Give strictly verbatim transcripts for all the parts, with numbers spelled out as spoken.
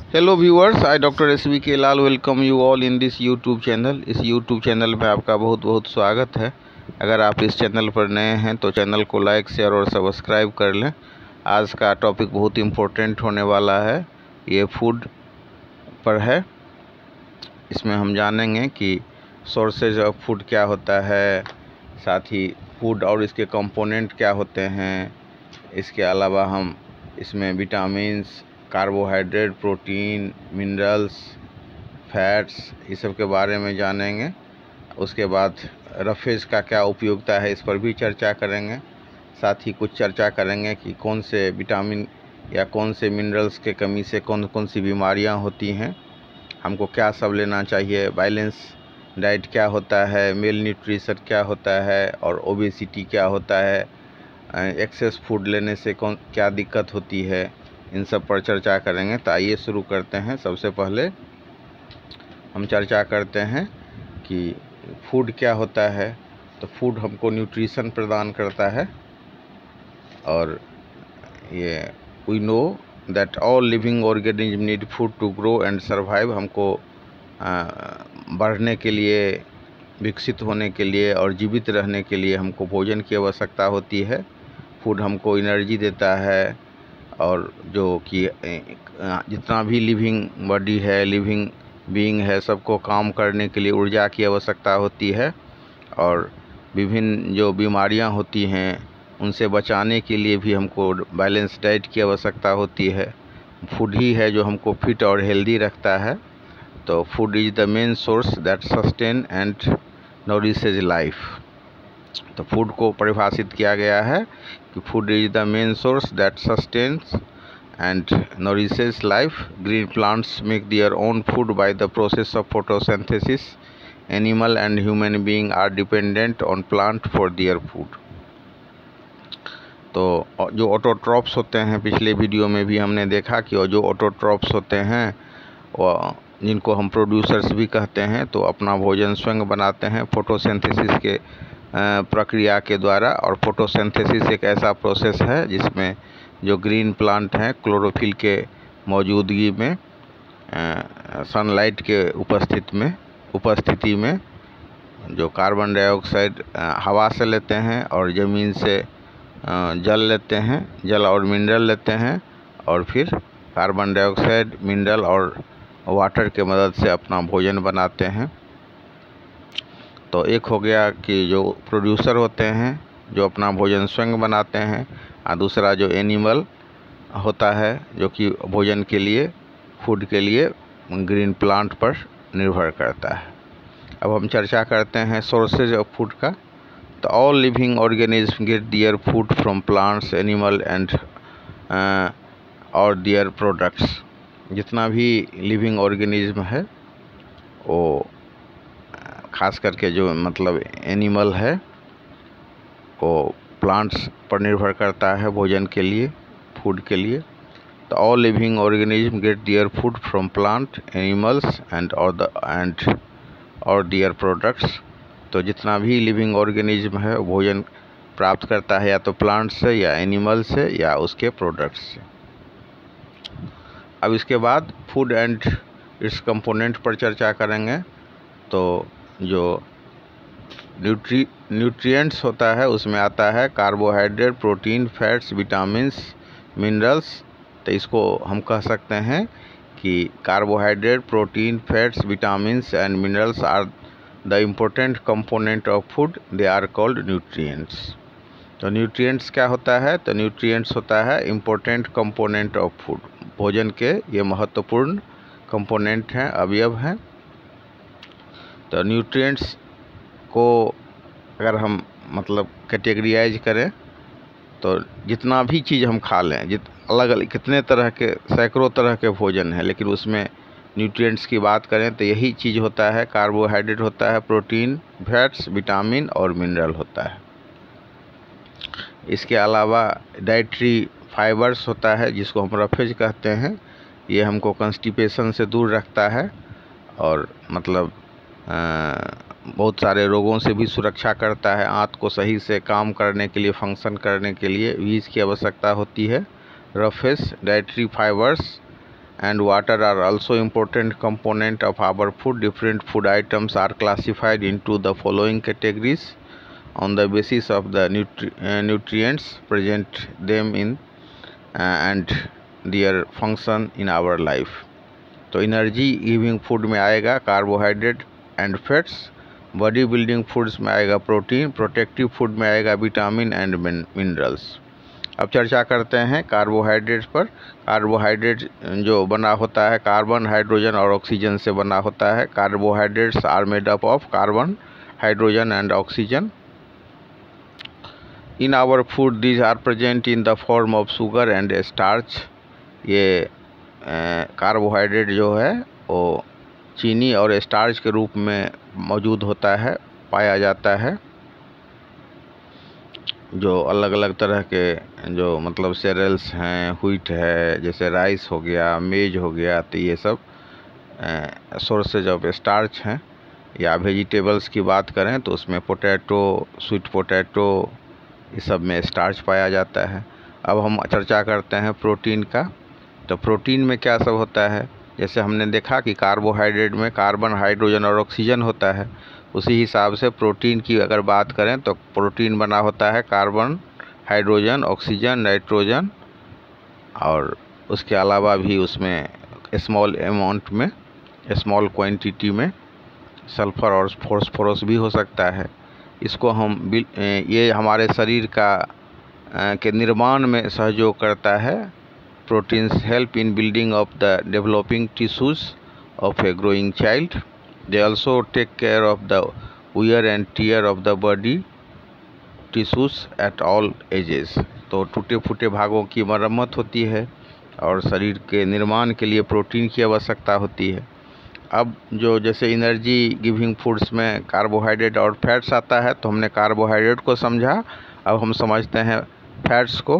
Hello viewers, I doctor S V K Lal welcome you all in this YouTube channel. इस YouTube channel में आपका बहुत बहुत स्वागत है। अगर आप इस चैनल पर नए हैं तो चैनल को लाइक शेयर और सब्सक्राइब कर लें। आज का टॉपिक बहुत इम्पोर्टेंट होने वाला है, ये फूड पर है। इसमें हम जानेंगे कि सोर्सेज ऑफ फूड क्या होता है, साथ ही फूड और इसके कंपोनेंट क्या होते हैं। इसके अलावा हम इसमें vitamins, carbohydrate, protein, minerals, fats, इस सब के बारे में जानेंगे। उसके बाद रफेज का क्या उपयोगिता है, इस पर भी चर्चा करेंगे। साथ ही कुछ चर्चा करेंगे कि कौन से विटामिन या कौन से मिनरल्स के कमी से कौन कौन सी बीमारियां होती हैं, हमको क्या सब लेना चाहिए, बैलेंस डाइट क्या होता है, मेल न्यूट्रिशन क्या होता है और ओबेसिटी क्या होता है, एक्सेस फूड लेने से कौन क्या दिक्कत होती है, इन सब पर चर्चा करेंगे। तो आइए शुरू करते हैं। सबसे पहले हम चर्चा करते हैं कि फूड क्या होता है। तो फूड हमको न्यूट्रिशन प्रदान करता है और ये we know that all living organism need food to grow and survive. हमको आ, बढ़ने के लिए, विकसित होने के लिए और जीवित रहने के लिए हमको भोजन की आवश्यकता होती है। फूड हमको एनर्जी देता है और जो कि जितना भी लिविंग बॉडी है, लिविंग बीइंग है, सबको काम करने के लिए ऊर्जा की आवश्यकता होती है। और विभिन्न जो बीमारियां होती हैं उनसे बचाने के लिए भी हमको बैलेंस डाइट की आवश्यकता होती है। फूड ही है जो हमको फिट और हेल्दी रखता है। तो food is the main source that sustain and nourishes life. तो फूड को परिभाषित किया गया है कि food is the main source that sustains and nourishes life. Green plants make their own food by the process of photosynthesis. Animal and human being are dependent on plant for their food. तो जो autotrophs होते हैं, पिछले video में भी हमने देखा कि जो ऑटोट्रॉप्स होते हैं वो जिनको हम प्रोड्यूसर्स भी कहते हैं, तो अपना भोजन स्वयं बनाते हैं फोटोसिंथेसिस के प्रक्रिया के द्वारा। और फोटोसिंथेसिस एक ऐसा प्रोसेस है जिसमें जो ग्रीन प्लांट हैं क्लोरोफिल के मौजूदगी में, सनलाइट के उपस्थित में उपस्थिति में जो कार्बन डाइऑक्साइड हवा से लेते हैं और ज़मीन से जल लेते हैं, जल और मिनरल लेते हैं, और फिर कार्बन डाइऑक्साइड, मिनरल और वाटर के मदद से अपना भोजन बनाते हैं। तो एक हो गया कि जो प्रोड्यूसर होते हैं जो अपना भोजन स्वयं बनाते हैं, और दूसरा जो एनिमल होता है जो कि भोजन के लिए, फूड के लिए ग्रीन प्लांट पर निर्भर करता है। अब हम चर्चा करते हैं सोर्सेज ऑफ फूड का। तो all living organism get their food from plants, animal and और देयर प्रोडक्ट्स। जितना भी लिविंग ऑर्गेनिज्म है वो खास करके जो मतलब एनिमल है वो प्लांट्स पर निर्भर करता है भोजन के लिए, फूड के लिए। तो all living organism get their food from plant, animals and और द एंड और देयर प्रोडक्ट्स। तो जितना भी लिविंग ऑर्गेनिज्म है वो भोजन प्राप्त करता है या तो प्लांट से, या एनिमल से, या उसके प्रोडक्ट्स से। अब इसके बाद फूड एंड इट्स कंपोनेंट पर चर्चा करेंगे। तो जो न्यूट्री न्यूट्रिएंट्स होता है उसमें आता है carbohydrate, protein, fats, vitamins, minerals. तो इसको हम कह सकते हैं कि carbohydrate, protein, fats, vitamins and minerals are the important component of food, they are called nutrients. तो न्यूट्रिएंट्स क्या होता है? तो न्यूट्रिएंट्स होता है इम्पोर्टेंट कंपोनेंट ऑफ फूड। भोजन के ये महत्वपूर्ण कंपोनेंट हैं, अवयव हैं। तो न्यूट्रिएंट्स को अगर हम मतलब कैटेगराइज करें तो जितना भी चीज़ हम खा लें, जित अलग अलग कितने तरह के, सैकड़ों तरह के भोजन हैं, लेकिन उसमें न्यूट्रिएंट्स की बात करें तो यही चीज़ होता है। कार्बोहाइड्रेट होता है, प्रोटीन, फैट्स, विटामिन और मिनरल होता है। इसके अलावा डाइटरी फाइबर्स होता है जिसको हम रफेज कहते हैं। ये हमको कंस्टिपेशन से दूर रखता है और मतलब आ, बहुत सारे रोगों से भी सुरक्षा करता है। आंत को सही से काम करने के लिए, फंक्शन करने के लिए भी इसकी आवश्यकता होती है। Roughage dietary fibres and water are also important component of our food. Different food items are classified into the following categories on the basis of the nutri uh, nutrients present them in uh, and their function in our life. तो energy giving food में आएगा carbohydrate and fats, body building foods में आएगा protein, protective food में आएगा vitamin and minerals. अब चर्चा करते हैं कार्बोहाइड्रेट्स पर। कार्बोहाइड्रेट जो बना होता है कार्बन, हाइड्रोजन और ऑक्सीजन से बना होता है। Carbohydrates are made up of carbon, hydrogen and oxygen. In our food these are present in the form of sugar and starch. ये कार्बोहाइड्रेट जो है वो चीनी और स्टार्च के रूप में मौजूद होता है, पाया जाता है। जो अलग अलग तरह के जो मतलब सेरेल्स हैं, व्हीट है, जैसे राइस हो गया, मेज हो गया, तो ये सब सोर्सेज ऑफ स्टार्च हैं। या वेजिटेबल्स की बात करें तो उसमें पोटैटो, स्वीट पोटैटो, ये सब में स्टार्च पाया जाता है। अब हम चर्चा करते हैं प्रोटीन का। तो प्रोटीन में क्या सब होता है, जैसे हमने देखा कि कार्बोहाइड्रेट में कार्बन, हाइड्रोजन और ऑक्सीजन होता है, उसी हिसाब से प्रोटीन की अगर बात करें तो प्रोटीन बना होता है कार्बन, हाइड्रोजन, ऑक्सीजन, नाइट्रोजन और उसके अलावा भी उसमें स्मॉल अमाउंट में, स्मॉल क्वांटिटी में सल्फर और फॉस्फोरस भी हो सकता है। इसको हम ये हमारे शरीर का के निर्माण में सहयोग करता है। Proteins help in building of the developing tissues of a growing child. They also take care of the wear and tear of the body tissues at all ages। तो टूटे फूटे भागों की मरम्मत होती है और शरीर के निर्माण के लिए प्रोटीन की आवश्यकता होती है। अब जो जैसे एनर्जी गिविंग फूड्स में कार्बोहाइड्रेट और फैट्स आता है, तो हमने कार्बोहाइड्रेट को समझा, अब हम समझते हैं फैट्स को।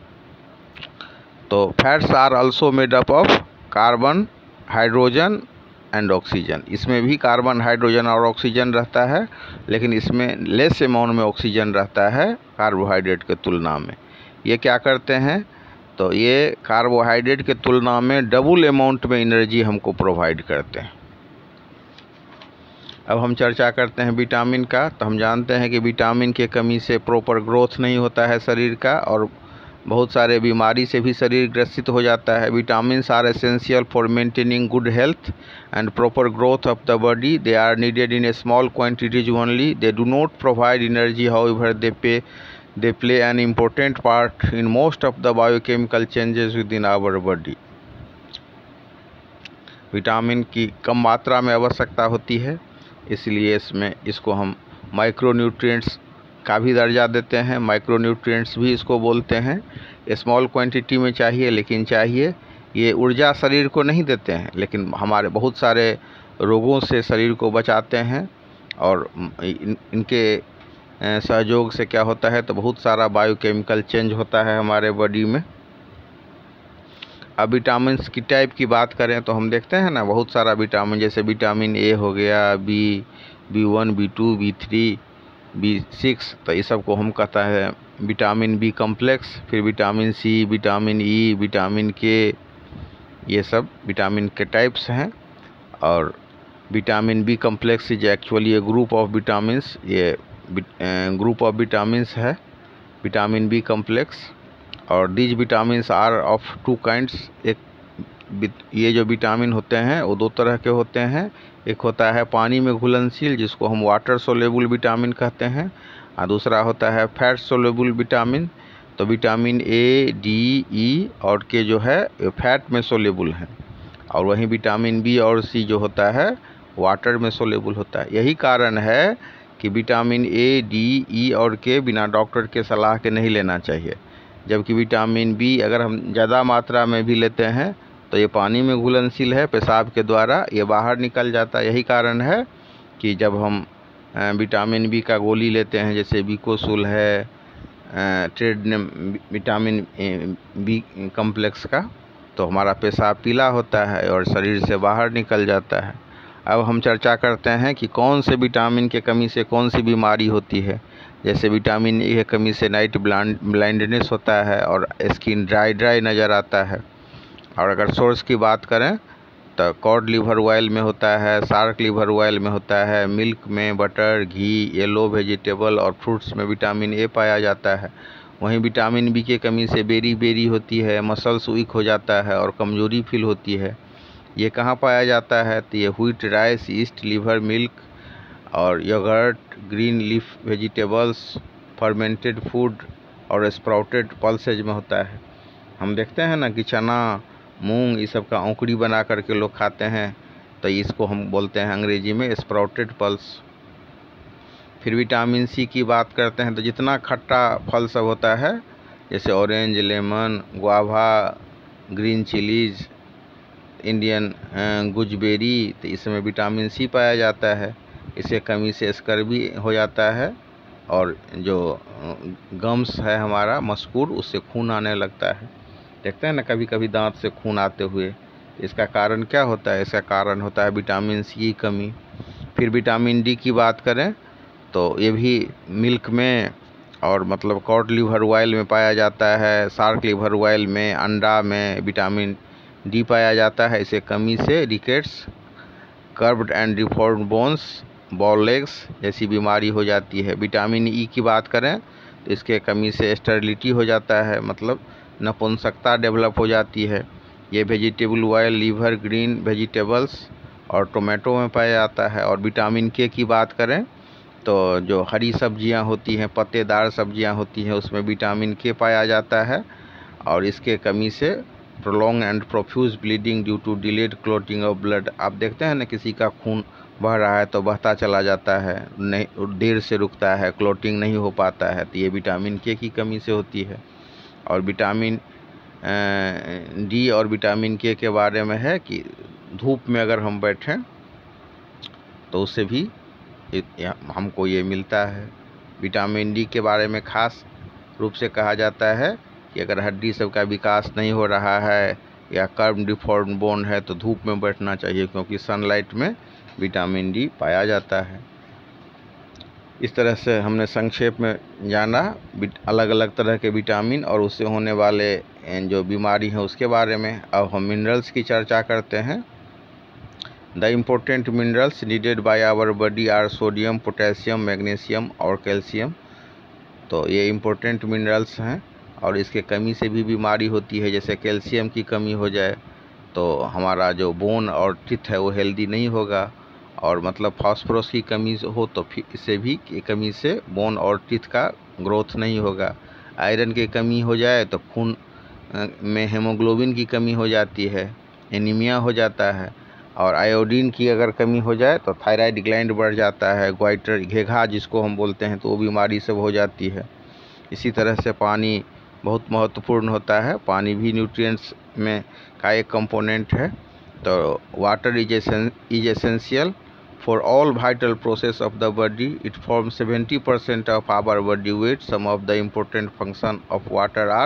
तो fats are also made up of carbon, hydrogen and oxygen. इसमें भी कार्बन, हाइड्रोजन और ऑक्सीजन रहता है, लेकिन इसमें लेस अमाउंट में ऑक्सीजन रहता है कार्बोहाइड्रेट के तुलना में। ये क्या करते हैं, तो ये कार्बोहाइड्रेट के तुलना में डबल अमाउंट में एनर्जी हमको प्रोवाइड करते हैं। अब हम चर्चा करते हैं विटामिन का। तो हम जानते हैं कि विटामिन के कमी से प्रॉपर ग्रोथ नहीं होता है शरीर का और बहुत सारे बीमारी से भी शरीर ग्रसित हो जाता है। Vitamins are essential for maintaining good health and proper growth of the body. They are needed in a small quantities only. They do not provide energy, however they pay they play an important part in most of the biochemical changes within our body. Vitamin की कम मात्रा में आवश्यकता होती है, इसलिए इसमें इसको हम माइक्रोन्यूट्रिएंट्स का भी दर्जा देते हैं। माइक्रोन्यूट्रिएंट्स भी इसको बोलते हैं। स्मॉल क्वांटिटी में चाहिए, लेकिन चाहिए। ये ऊर्जा शरीर को नहीं देते हैं, लेकिन हमारे बहुत सारे रोगों से शरीर को बचाते हैं और इन, इनके सहयोग से क्या होता है, तो बहुत सारा बायोकेमिकल चेंज होता है हमारे बॉडी में। अब विटामिन की टाइप की बात करें तो हम देखते हैं ना, बहुत सारा विटामिन, जैसे विटामिन ए हो गया, B, B one, B two, B three, B six, तो ये सब को हम कहता है विटामिन बी कम्प्लेक्स। फिर vitamin C, vitamin E, vitamin K, ये सब विटामिन के टाइप्स हैं। और vitamin B complex is actually a group of vitamins. ये ग्रुप ऑफ विटामिन्स है विटामिन बी कम्प्लेक्स। और these vitamins are of two kinds. एक ये जो विटामिन होते हैं वो दो तरह के होते हैं। एक होता है पानी में घुलनशील, जिसको हम वाटर सोलेबल विटामिन कहते हैं, और दूसरा होता है फैट सोलेबल विटामिन। तो विटामिन ए, डी, ई और के जो है फैट में सोलेबल हैं, और वहीं विटामिन बी और सी जो होता है वाटर में सोलेबल होता है। यही कारण है कि विटामिन ए, डी, ई और के बिना डॉक्टर के सलाह के नहीं लेना चाहिए, जबकि विटामिन बी अगर हम ज़्यादा मात्रा में भी लेते हैं तो ये पानी में घुलनशील है, पेशाब के द्वारा ये बाहर निकल जाता है। यही कारण है कि जब हम विटामिन बी का गोली लेते हैं, जैसे बिकोसूल है, ट्रेड विटामिन बी कम्प्लेक्स का, तो हमारा पेशाब पीला होता है और शरीर से बाहर निकल जाता है। अब हम चर्चा करते हैं कि कौन से विटामिन के कमी से कौन सी बीमारी होती है। जैसे विटामिन ए की कमी से नाइट ब्लाइंडनेस होता है और स्किन ड्राई ड्राई नज़र आता है। और अगर सोर्स की बात करें तो कॉड लिवर ऑयल में होता है, शार्क लिवर ऑयल में होता है, मिल्क में, बटर, घी, येलो वेजिटेबल और फ्रूट्स में विटामिन ए पाया जाता है। वहीं विटामिन बी की कमी से बेरी बेरी होती है, मसल्स वीक हो जाता है और कमजोरी फील होती है। ये कहाँ पाया जाता है? तो ये wheat, rice, yeast, liver, milk और yoghurt, green leaf vegetables, fermented food और स्प्राउटेड पल्सेज में होता है। हम देखते हैं ना कि चना, मूंग, ये सब का औंकड़ी बना करके लोग खाते हैं, तो इसको हम बोलते हैं अंग्रेजी में स्प्राउटेड पल्स। फिर विटामिन सी की बात करते हैं तो जितना खट्टा फल सब होता है, जैसे orange, lemon, guava, green chillies, Indian gooseberry, तो इसमें विटामिन सी पाया जाता है। इसके कमी से स्कर्वी हो जाता है और जो गम्स है हमारा मस्कूर, उससे खून आने लगता है। देखते हैं ना कभी कभी दांत से खून आते हुए। इसका कारण क्या होता है? इसका कारण होता है विटामिन सी की कमी। फिर विटामिन डी की बात करें तो ये भी मिल्क में और मतलब कॉड लिवर ऑयल में पाया जाता है, शार्क लिवर ऑयल में, अंडा में विटामिन डी पाया जाता है। इसे कमी से rickets, curved and deformed bones, bow legs जैसी बीमारी हो जाती है। विटामिन ई की बात करें तो इसके कमी से स्टेरिलिटी हो जाता है, मतलब नपुंसकता डेवलप हो जाती है। ये vegetable oil, liver, green vegetables और टोमेटो में पाया जाता है। और विटामिन के की बात करें तो जो हरी सब्जियां होती हैं, पत्तेदार सब्जियां होती हैं, उसमें विटामिन के पाया जाता है और इसके कमी से prolong and profuse bleeding due to delayed clotting of blood. आप देखते हैं ना किसी का खून बह रहा है तो बहता चला जाता है, नहीं देर से रुकता है, क्लॉटिंग नहीं हो पाता है, तो ये विटामिन के की कमी से होती है। और विटामिन डी और विटामिन के के बारे में है कि धूप में अगर हम बैठें तो उससे भी हमको ये मिलता है। विटामिन डी के बारे में खास रूप से कहा जाता है कि अगर हड्डी सब का विकास नहीं हो रहा है या कर्व डिफॉर्म बोन है तो धूप में बैठना चाहिए, क्योंकि सनलाइट में विटामिन डी पाया जाता है। इस तरह से हमने संक्षेप में जाना अलग अलग तरह के विटामिन और उससे होने वाले जो बीमारी है उसके बारे में। अब हम मिनरल्स की चर्चा करते हैं। The important minerals needed by our body are sodium, potassium, magnesium और कैल्शियम। तो ये इम्पोर्टेंट मिनरल्स हैं और इसके कमी से भी बीमारी होती है। जैसे कैल्शियम की कमी हो जाए तो हमारा जो बोन और टीथ है वो हेल्दी नहीं होगा, और मतलब फास्फोरस की कमी हो तो फिर इससे भी कमी से बोन और टीथ का ग्रोथ नहीं होगा। आयरन की कमी हो जाए तो खून में हेमोग्लोबिन की कमी हो जाती है, एनीमिया हो जाता है। और आयोडीन की अगर कमी हो जाए तो थायराइड ग्लैंड बढ़ जाता है, ग्वाइटर, घेघा जिसको हम बोलते हैं, तो वो बीमारी सब हो जाती है। इसी तरह से पानी बहुत महत्वपूर्ण होता है। पानी भी न्यूट्रिएंट्स में का एक कंपोनेंट है। तो water is is essential for all vital process of the body. It forms seventy percent of our body weight. Some of the important function of water are: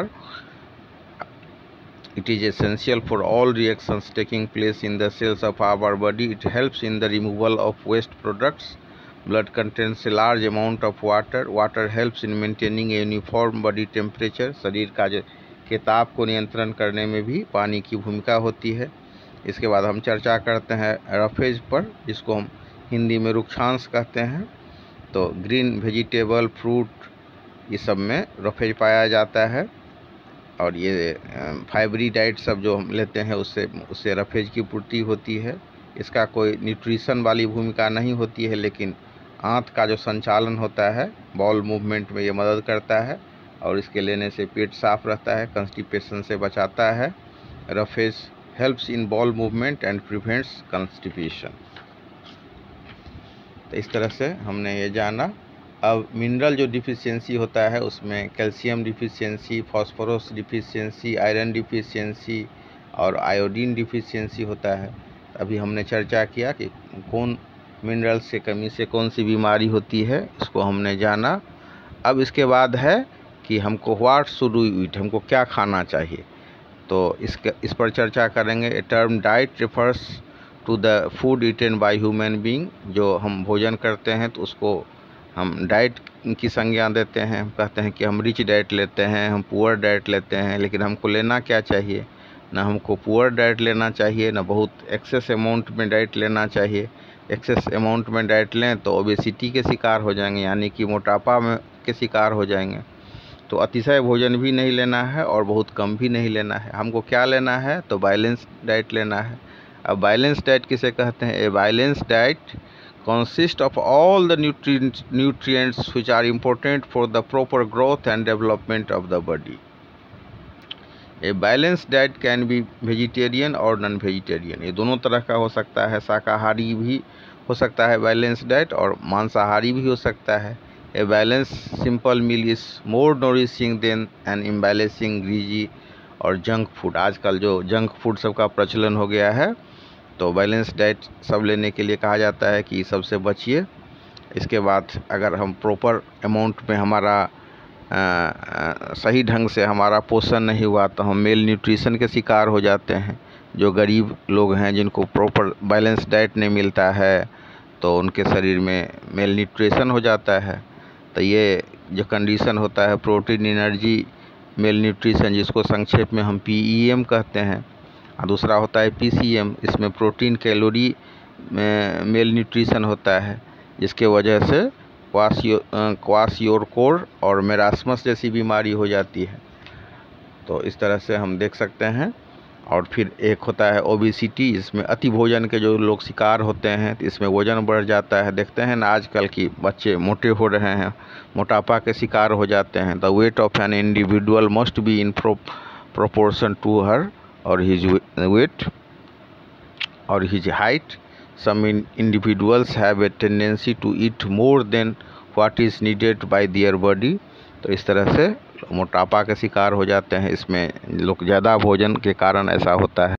it is essential for all reactions taking place in the cells of our body. It helps in the removal of waste products. Blood contains a large amount of water. Water helps in maintaining a uniform body temperature. शरीर का जो के ताप को नियंत्रण करने में भी पानी की भूमिका होती है। इसके बाद हम चर्चा करते हैं रफेज पर, जिसको हम हिंदी में रुक्षांश कहते हैं। तो ग्रीन वेजिटेबल, फ्रूट, ये सब में रफेज पाया जाता है। और ये फाइबरी डाइट सब जो हम लेते हैं उससे उससे रफेज की पूर्ति होती है। इसका कोई न्यूट्रिशन वाली भूमिका नहीं होती है, लेकिन आंत का जो संचालन होता है, बॉल मूवमेंट में ये मदद करता है और इसके लेने से पेट साफ रहता है, कंस्टिपेशन से बचाता है। Roughage helps in bowel movement and prevents constipation. तो इस तरह से हमने ये जाना। अब मिनरल जो डिफिशियंसी होता है उसमें calcium deficiency, phosphorus deficiency, iron deficiency और आयोडीन डिफिशियंसी होता है। अभी हमने चर्चा किया कि कौन मिनरल्स की कमी से कौन सी बीमारी होती है, इसको हमने जाना। अब इसके बाद है कि हमको व्हाट शुड वी ईट, हमको क्या खाना चाहिए। तो इसके इस पर चर्चा करेंगे। A term diet refers to the food eaten by human being. जो हम भोजन करते हैं तो उसको हम डाइट की संज्ञा देते हैं। हम कहते हैं कि हम रिच डाइट लेते हैं, हम पुअर डाइट लेते हैं, लेकिन हमको लेना क्या चाहिए? ना हमको पुअर डाइट लेना चाहिए, ना बहुत एक्सेस अमाउंट में डाइट लेना चाहिए। एक्सेस अमाउंट में डाइट लें तो ओबेसिटी के शिकार हो जाएंगे, यानी कि मोटापा में के शिकार हो जाएंगे। तो अतिशय भोजन भी नहीं लेना है और बहुत कम भी नहीं लेना है। हमको क्या लेना है, तो बैलेंस डाइट लेना है। अब बैलेंस डाइट किसे कहते हैं? A balance diet consist of all the nutrients nutrients which are important for the proper growth and development of the body. A balanced diet can be vegetarian और non vegetarian, ये दोनों तरह का हो सकता है। शाकाहारी भी हो सकता है बैलेंस डाइट, और मांसाहारी भी हो सकता है। A balanced simple meal is more nourishing than an imbalancing greasy और जंक फूड। आजकल जो जंक फूड सबका प्रचलन हो गया है, तो बैलेंस डाइट सब लेने के लिए कहा जाता है कि सबसे बचिए। इसके बाद अगर हम प्रॉपर अमाउंट में हमारा आ, आ, सही ढंग से हमारा पोषण नहीं हुआ तो हम मेल न्यूट्रिशन के शिकार हो जाते हैं। जो गरीब लोग हैं जिनको प्रॉपर बैलेंस डाइट नहीं मिलता है, तो उनके शरीर में मेल न्यूट्रिशन हो जाता है। तो ये जो कंडीशन होता है प्रोटीन एनर्जी मेल न्यूट्रिशन, जिसको संक्षेप में हम पी ई एम कहते हैं, और दूसरा होता है पी सी एम। इसमें प्रोटीन कैलोरी में मेल न्यूट्रिशन होता है, जिसके वजह से क्वासियो क्वासियोरकोर और मेरास्मस जैसी बीमारी हो जाती है। तो इस तरह से हम देख सकते हैं। और फिर एक होता है ओबेसिटी, इसमें अति भोजन के जो लोग शिकार होते हैं, तो इसमें वजन बढ़ जाता है। देखते हैं ना आजकल की बच्चे मोटे हो रहे हैं, मोटापा के शिकार हो जाते हैं। The weight of an individual must be in proportion to her or his weight or his height. Some in individuals have a tendency to eat more than what is needed by their body. तो इस तरह से मोटापा के शिकार हो जाते हैं। इसमें लोग ज़्यादा भोजन के कारण ऐसा होता है।